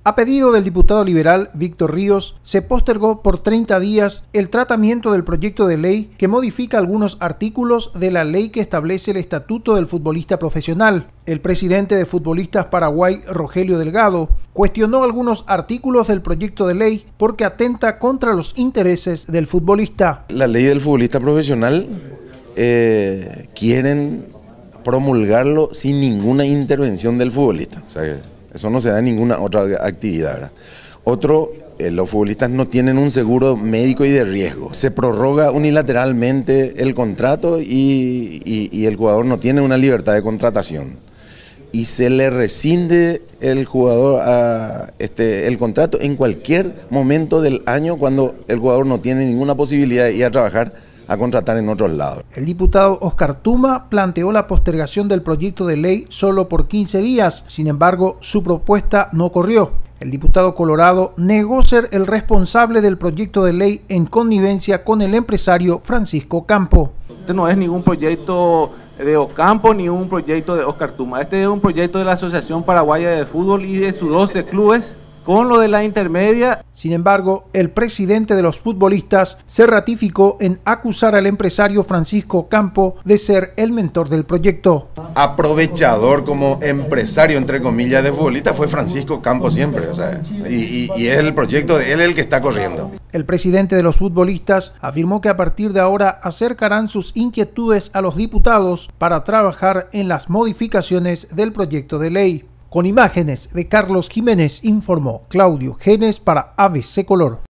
A pedido del diputado liberal Víctor Ríos, se postergó por 30 días el tratamiento del proyecto de ley que modifica algunos artículos de la ley que establece el estatuto del futbolista profesional. El presidente de Futbolistas Paraguay, Rogelio Delgado, cuestionó algunos artículos del proyecto de ley porque atenta contra los intereses del futbolista. La ley del futbolista profesional quieren promulgarlo sin ninguna intervención del futbolista. O sea, eso no se da en ninguna otra actividad, ¿verdad? Los futbolistas no tienen un seguro médico y de riesgo. Se prorroga unilateralmente el contrato y el jugador no tiene una libertad de contratación. Y se le rescinde el jugador el contrato en cualquier momento del año cuando el jugador no tiene ninguna posibilidad de ir a trabajar, a contratar en otros lados. El diputado Oscar Tuma planteó la postergación del proyecto de ley solo por 15 días, sin embargo, su propuesta no corrió. El diputado colorado negó ser el responsable del proyecto de ley en connivencia con el empresario Francisco Campo. Este no es ningún proyecto de Ocampo ni un proyecto de Oscar Tuma. Este es un proyecto de la Asociación Paraguaya de Fútbol y de sus 12 clubes con lo de la intermedia. Sin embargo, el presidente de los futbolistas se ratificó en acusar al empresario Francisco Campo de ser el mentor del proyecto. Aprovechador como empresario, entre comillas, de futbolista fue Francisco Campo siempre, o sea, y es el proyecto de él el que está corriendo. El presidente de los futbolistas afirmó que a partir de ahora acercarán sus inquietudes a los diputados para trabajar en las modificaciones del proyecto de ley. Con imágenes de Carlos Jiménez, informó Claudio Genes para ABC Color.